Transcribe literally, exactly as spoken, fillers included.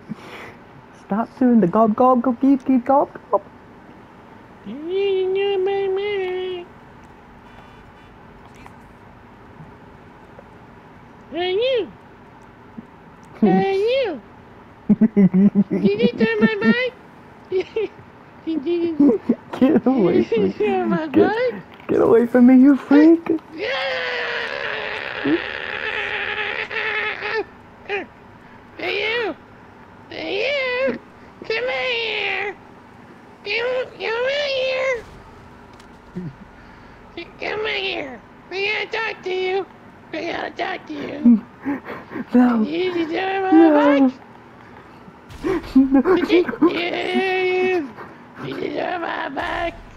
Stop doing the gob gob gob geep geep gob gob. Hey you! Hey you! Did you turn my bike? Did you Get away from me. turn my Get, bike? get away from me, you freak. Hey you! Hey you! Come here! Come, come here! Come here! I gotta talk to you! I gotta talk to you! No. Did you turn my No. bike? No. Did you? Yeah, you! Did you turn my bike?